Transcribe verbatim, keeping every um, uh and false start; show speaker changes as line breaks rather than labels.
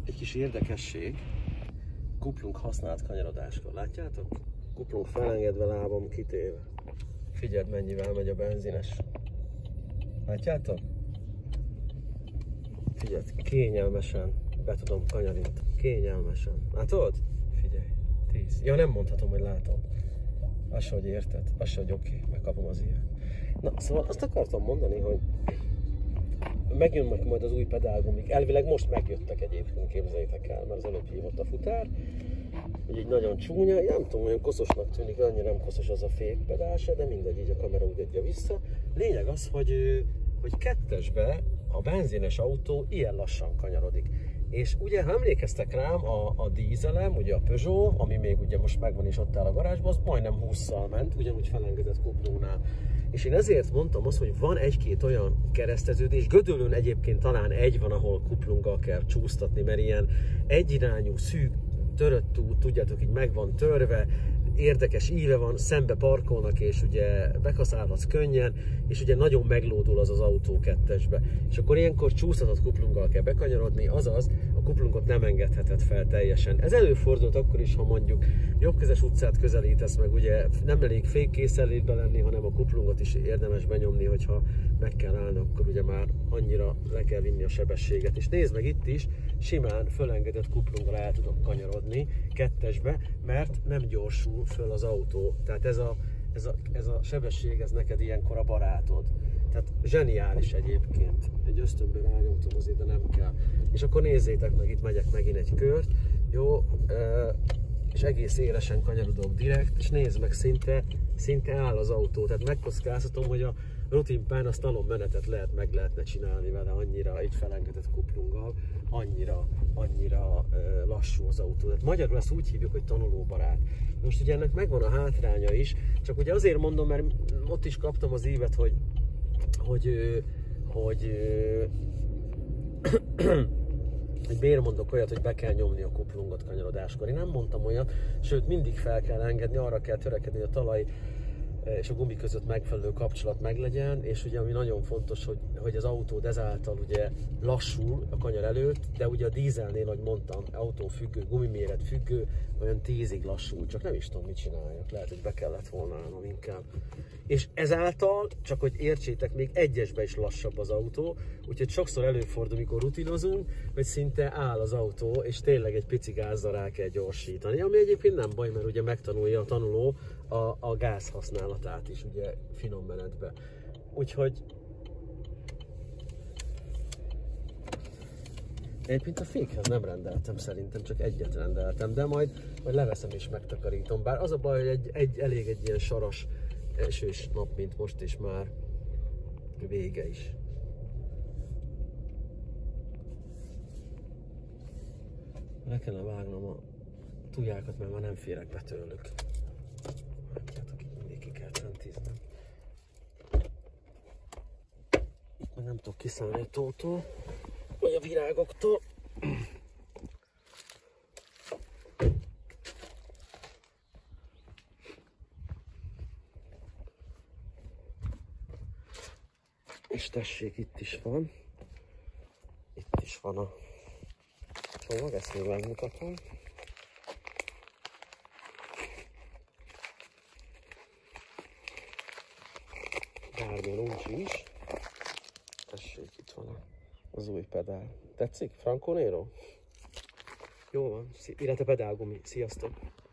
egy kis érdekesség, kuplung használt kanyarodáskor, látjátok? Kuplung felengedve, lábam kitéve. Figyeld, mennyivel megy a benzines. Látjátok? Figyeld, kényelmesen be tudom kanyarítani. Kényelmesen. Látod? Figyelj, tíz. Ja, nem mondhatom, hogy látom. Az se, hogy érted. Az se, hogy oké, okay, megkapom az ilyet. Na, szóval azt akartam mondani, hogy megjönnek majd az új pedálgumik. Elvileg most megjöttek egyébként, képzeljétek el, mert az előbb hívott a futár. Így, így nagyon csúnya, nem tudom, olyan koszosnak tűnik, annyira nem koszos az a fékpedál se, de mindegy, így a kamera úgy adja vissza. Lényeg az, hogy, hogy kettesbe a benzines autó ilyen lassan kanyarodik. És ugye, ha emlékeztek rám, a, a dízelem, ugye a Peugeot, ami még ugye most megvan és ott áll a garázsban, az majdnem hússzal ment, ugyanúgy felengedett kuplungnál. És én ezért mondtam azt, hogy van egy-két olyan kereszteződés, Gödöllőn egyébként talán egy van, ahol kuplunggal kell csúsztatni, mert ilyen egyirányú, szűk, törött út, tudjátok, így meg van törve, érdekes íve van, szembe parkolnak, és ugye bekaszálhatsz könnyen, és ugye nagyon meglódul az az autó kettesbe. És akkor ilyenkor csúsztatott kuplunggal kell bekanyarodni, azaz a kuplungot nem engedheted fel teljesen. Ez előfordult akkor is, ha mondjuk jobbkezes utcát közelítesz meg, ugye nem elég fékkészenlétbe lenni, hanem a kuplungot is érdemes benyomni, hogyha meg kell állni, akkor ugye már annyira le kell vinni a sebességet. És nézd meg itt is, simán fölengedett kuplunggal el tudok kanyarodni kettesbe, mert nem gyorsul föl az autó. Tehát ez a, ez a, ez a sebesség, ez neked ilyenkor a barátod. Tehát zseniális egyébként. Egy ösztönből rányomtam azért, de nem kell. És akkor nézzétek meg, itt megyek megint egy kört. Jó, és egész élesen kanyarodok direkt, és nézd meg, szinte, szinte áll az autó. Tehát megkockáztatom, hogy a rutinpán a slalom menetet lehet, meg lehetne csinálni vele, annyira így felengedett kuplunggal, annyira, annyira uh, lassú az autó. Tehát magyarul ezt úgy hívjuk, hogy tanulóbarát. Most ugye ennek megvan a hátránya is, csak ugye azért mondom, mert ott is kaptam az ívet, hogy hogy, hogy, hogy miért mondok olyat, hogy be kell nyomni a kuplungot kanyarodáskor. Én nem mondtam olyat, sőt mindig fel kell engedni, arra kell törekedni, hogy a talaj és a gumi között megfelelő kapcsolat meglegyen, és ugye ami nagyon fontos, hogy, hogy az autód ezáltal ugye lassul a kanyar előtt, de ugye a dízelnél, ahogy mondtam, autó függő, gumiméret függő, olyan tízig lassul, csak nem is tudom, mit csináljak, lehet, hogy be kellett volna állnom inkább. És ezáltal, csak hogy értsétek, még egyesbe is lassabb az autó, úgyhogy sokszor előfordul, mikor rutinozunk, hogy szinte áll az autó, és tényleg egy pici gázzal rá kell gyorsítani, ami egyébként nem baj, mert ugye megtanulja a tanuló a, a gáz használatát is, ugye finom menetbe. Úgyhogy egyébként a fékhez nem rendeltem, szerintem csak egyet rendeltem, de majd, majd leveszem és megtakarítom. Bár az a baj, hogy egy, egy, elég egy ilyen saras esős nap, mint most, is már vége is. Le kellene vágnom a tujákat, mert már nem férek be tőlük. Látjátok, itt mindig ki kell centiznem. Itt meg nem tudok kiszállni a tótól, vagy a virágoktól. És tessék, itt is van. Itt is van a csomag, ezt még megmutatom. Bármilyen úgy is. Tessék, itt van az új pedál. Tetszik? Franco Nero? Jó van, illetve pedálgumi. Sziasztok!